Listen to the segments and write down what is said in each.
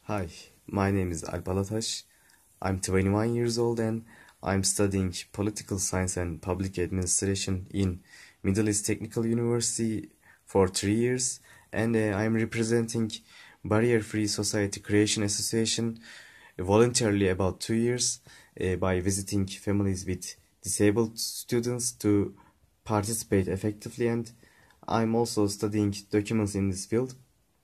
Hi, my name is Alp Alataş. I'm 21 years old and I'm studying political science and public administration in Middle East Technical University for 3 years, and I'm representing Barrier Free Society Creation Association voluntarily about 2 years by visiting families with disabled students to participate effectively, and I'm also studying documents in this field.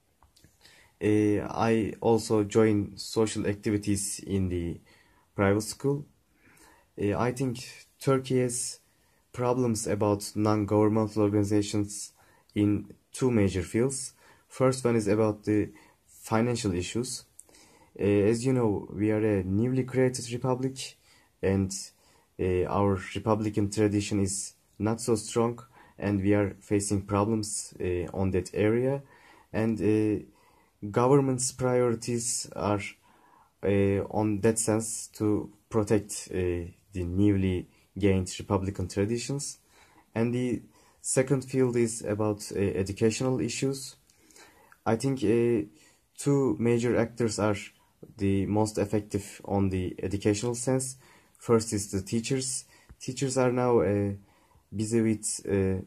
I also join social activities in the private school. I think Turkey has problems about non-governmental organizations in two major fields. First one is about the financial issues. As you know, we are a newly created republic, and our republican tradition is not so strong, and we are facing problems on that area. And government's priorities are on that sense to protect the newly gained republican traditions. And the second field is about educational issues. I think two major actors are the most effective on the educational sense. First is the teachers. Teachers are now busy with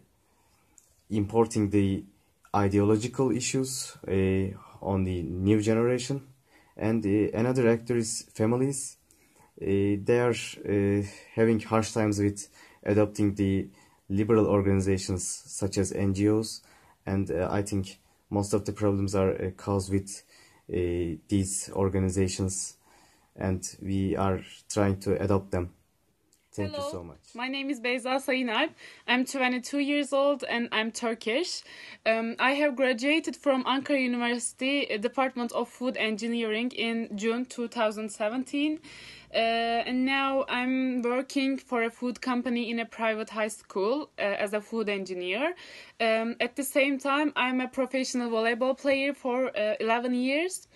importing the ideological issues on the new generation. And another actor is families. They are having harsh times with adopting the liberal organizations such as NGOs, and I think most of the problems are caused with these organizations, and we are trying to adopt them. Thank you so Hello, much. my name is Beyza Sayınar. I'm 22 years old and I'm Turkish. I have graduated from Ankara University Department of Food Engineering in June 2017. And now I'm working for a food company in a private high school as a food engineer. At the same time, I'm a professional volleyball player for 11 years.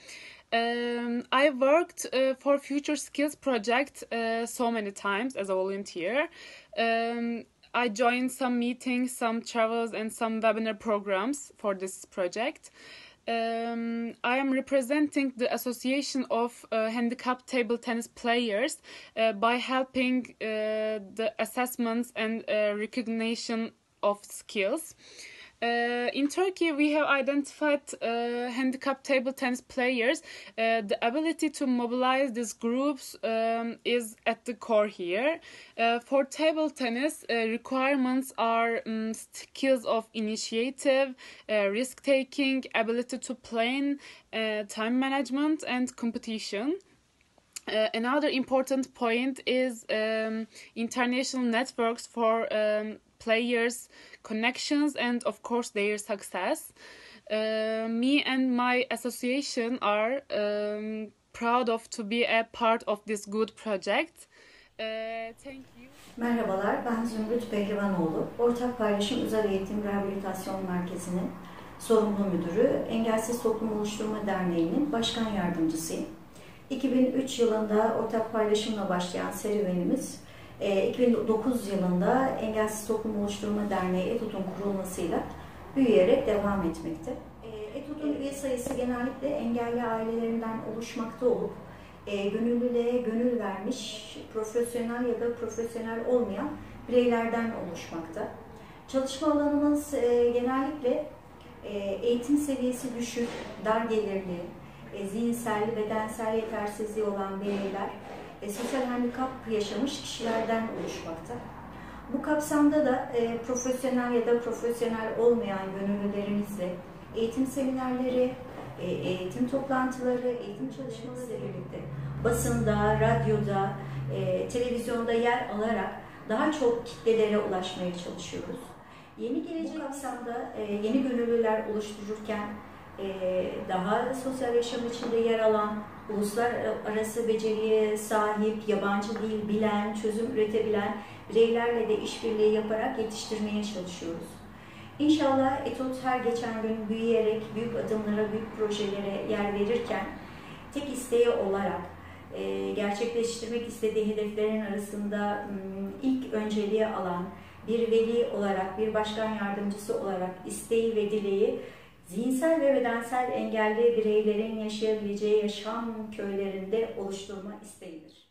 I worked for Future Skills Project so many times as a volunteer. I joined some meetings, some travels, and some webinar programs for this project. I am representing the Association of Handicapped Table Tennis Players by helping the assessments and recognition of skills. In Turkey, we have identified handicapped table tennis players. The ability to mobilize these groups is at the core here. For table tennis, requirements are skills of initiative, risk-taking, ability to plan, time management, and competition. Another important point is international networks for players' connections and, of course, their success. Me and my association are proud of to be a part of this good project. Thank you. Merhabalar, ben Zümrüt Pehlivanoğlu. Ortak Paylaşım Özel Eğitim Rehabilitasyon Merkezi'nin sorumlu müdürü, Engelsiz Toplum Oluşturma Derneği'nin başkan yardımcısıyım. 2003 yılında ortak paylaşımla başlayan serüvenimiz, 2009 yılında Engelsiz Toplum Oluşturma Derneği ETUD'un kurulmasıyla büyüyerek devam etmekte. ETUD'un üye sayısı genellikle engelli ailelerinden oluşmakta olup, gönüllülüğe gönül vermiş, profesyonel ya da profesyonel olmayan bireylerden oluşmakta. Çalışma alanımız genellikle eğitim seviyesi düşük, dar gelirli, zihinsel, bedensel yetersizliği olan bireyler, sosyal handikap yaşamış kişilerden oluşmakta. Bu kapsamda da profesyonel ya da profesyonel olmayan gönüllülerimizle eğitim seminerleri, eğitim toplantıları, eğitim çalışmaları birlikte basında, radyoda, televizyonda yer alarak daha çok kitlelere ulaşmaya çalışıyoruz. Yeni gelecek kapsamda yeni gönüllüler oluştururken daha sosyal yaşam içinde yer alan, uluslararası beceriye sahip, yabancı dil bilen, çözüm üretebilen bireylerle de işbirliği yaparak yetiştirmeye çalışıyoruz. İnşallah ETUD her geçen gün büyüyerek büyük adımlara, büyük projelere yer verirken tek isteği olarak gerçekleştirmek istediği hedeflerin arasında ilk önceliği alan bir veli olarak, bir başkan yardımcısı olarak isteği ve dileği zihinsel ve bedensel engelli bireylerin yaşayabileceği yaşam köylerinde oluşturma isteğidir.